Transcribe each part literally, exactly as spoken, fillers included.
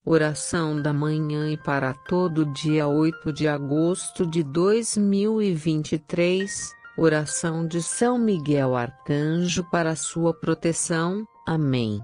Oração da manhã e para todo dia oito de agosto de dois mil e vinte e três, oração de São Miguel Arcanjo para sua proteção. Amém.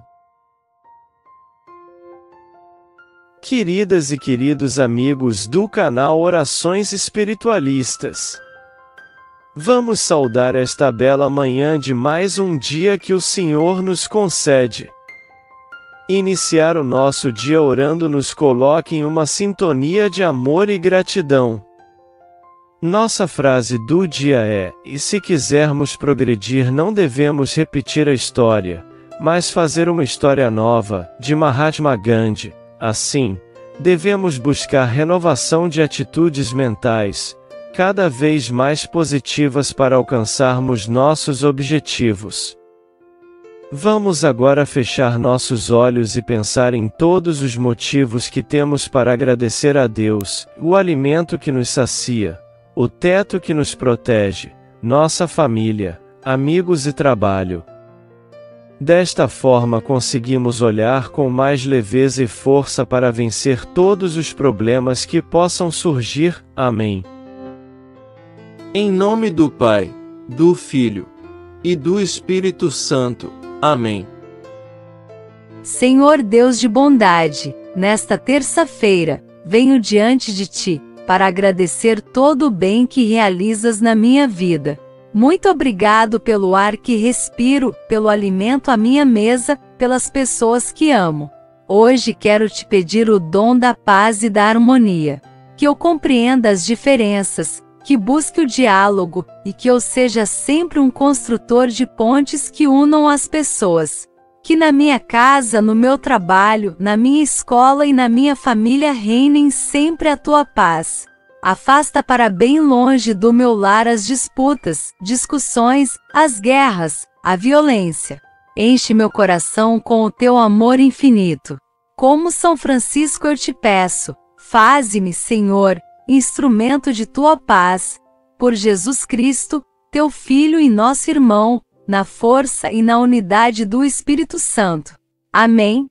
Queridas e queridos amigos do canal Orações Espiritualistas, vamos saudar esta bela manhã de mais um dia que o Senhor nos concede. Iniciar o nosso dia orando nos coloca em uma sintonia de amor e gratidão. Nossa frase do dia é: e se quisermos progredir não devemos repetir a história, mas fazer uma história nova, de Mahatma Gandhi. Assim, devemos buscar renovação de atitudes mentais, cada vez mais positivas para alcançarmos nossos objetivos. Vamos agora fechar nossos olhos e pensar em todos os motivos que temos para agradecer a Deus: o alimento que nos sacia, o teto que nos protege, nossa família, amigos e trabalho. Desta forma conseguimos olhar com mais leveza e força para vencer todos os problemas que possam surgir. Amém. Em nome do Pai, do Filho e do Espírito Santo. Amém. Senhor Deus de bondade, nesta terça-feira, venho diante de Ti, para agradecer todo o bem que realizas na minha vida. Muito obrigado pelo ar que respiro, pelo alimento à minha mesa, pelas pessoas que amo. Hoje quero te pedir o dom da paz e da harmonia. Que eu compreenda as diferenças, que busque o diálogo, e que eu seja sempre um construtor de pontes que unam as pessoas. Que na minha casa, no meu trabalho, na minha escola e na minha família reinem sempre a tua paz. Afasta para bem longe do meu lar as disputas, discussões, as guerras, a violência. Enche meu coração com o teu amor infinito. Como São Francisco eu te peço, faze-me, Senhor, instrumento de tua paz, por Jesus Cristo, teu Filho e nosso irmão, na força e na unidade do Espírito Santo. Amém.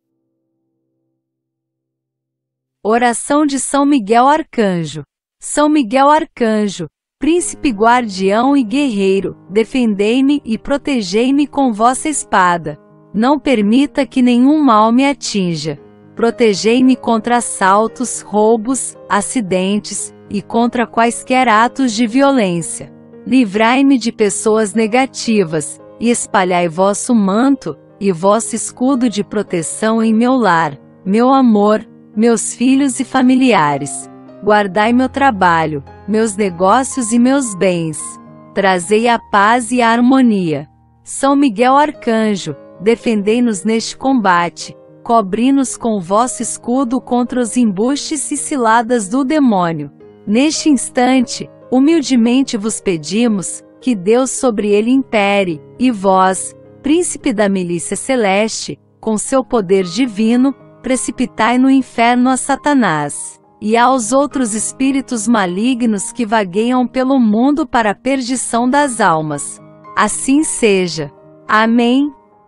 Oração de São Miguel Arcanjo. São Miguel Arcanjo, príncipe guardião e guerreiro, defendei-me e protegei-me com vossa espada. Não permita que nenhum mal me atinja. Protegei-me contra assaltos, roubos, acidentes, e contra quaisquer atos de violência. Livrai-me de pessoas negativas, e espalhai vosso manto, e vosso escudo de proteção em meu lar, meu amor, meus filhos e familiares. Guardai meu trabalho, meus negócios e meus bens. Trazei a paz e a harmonia. São Miguel Arcanjo, defendei-nos neste combate. Cobri-nos com o vosso escudo contra os embustes e ciladas do demônio. Neste instante, humildemente vos pedimos, que Deus sobre ele impere, e vós, príncipe da milícia celeste, com seu poder divino, precipitai no inferno a Satanás, e aos outros espíritos malignos que vagueiam pelo mundo para a perdição das almas. Assim seja. Amém.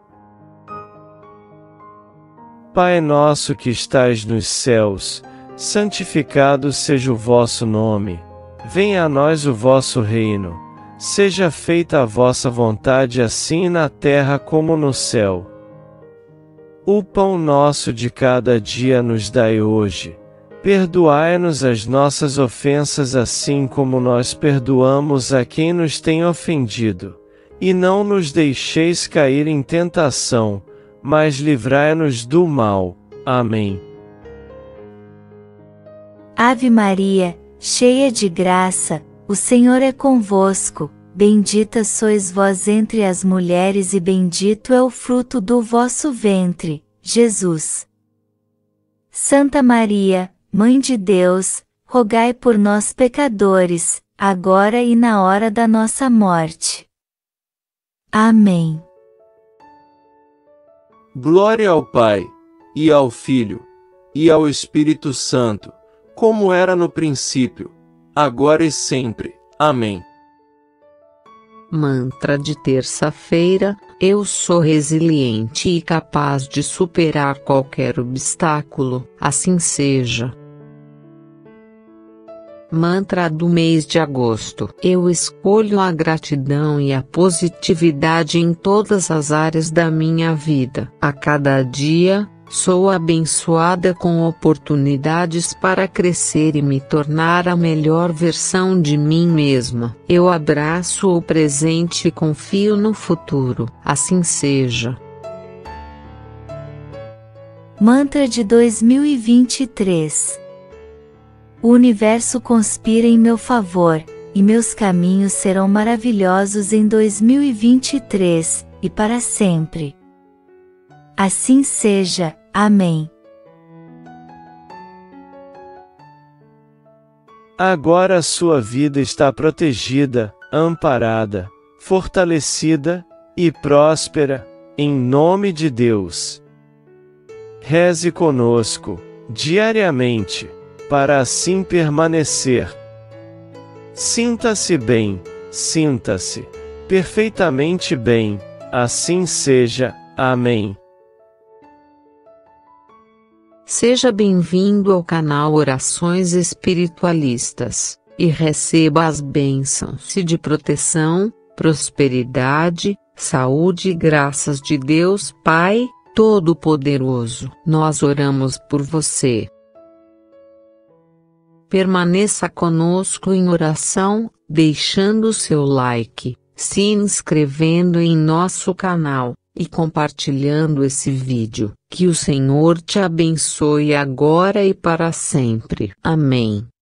Pai nosso que estais nos céus, santificado seja o vosso nome. Venha a nós o vosso reino. Seja feita a vossa vontade assim na terra como no céu. O pão nosso de cada dia nos dai hoje. Perdoai-nos as nossas ofensas assim como nós perdoamos a quem nos tem ofendido. E não nos deixeis cair em tentação, mas livrai-nos do mal. Amém. Ave Maria, cheia de graça, o Senhor é convosco. Bendita sois vós entre as mulheres e bendito é o fruto do vosso ventre, Jesus. Santa Maria, Mãe de Deus, rogai por nós pecadores, agora e na hora da nossa morte. Amém. Glória ao Pai, e ao Filho, e ao Espírito Santo, como era no princípio, agora e sempre. Amém. Mantra de terça-feira. Eu sou resiliente e capaz de superar qualquer obstáculo, assim seja. Mantra do mês de agosto. Eu escolho a gratidão e a positividade em todas as áreas da minha vida. A cada dia, sou abençoada com oportunidades para crescer e me tornar a melhor versão de mim mesma. Eu abraço o presente e confio no futuro. Assim seja. Mantra de dois mil e vinte e três. O universo conspira em meu favor, e meus caminhos serão maravilhosos em dois mil e vinte e três, e para sempre. Assim seja. Amém. Agora a sua vida está protegida, amparada, fortalecida e próspera, em nome de Deus. Reze conosco, diariamente, para assim permanecer. Sinta-se bem, sinta-se perfeitamente bem, assim seja. Amém. Seja bem-vindo ao canal Orações Espiritualistas, e receba as bênçãos de proteção, prosperidade, saúde e graças de Deus Pai Todo-Poderoso. Nós oramos por você. Permaneça conosco em oração, deixando seu like, se inscrevendo em nosso canal, e compartilhando esse vídeo. Que o Senhor te abençoe agora e para sempre. Amém.